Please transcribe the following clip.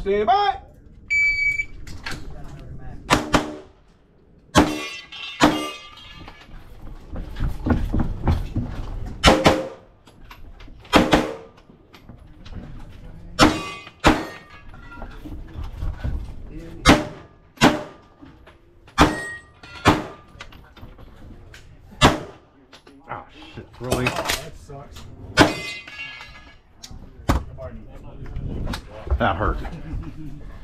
Stand by. Oh shit, really? Oh, that sucks. That hurt.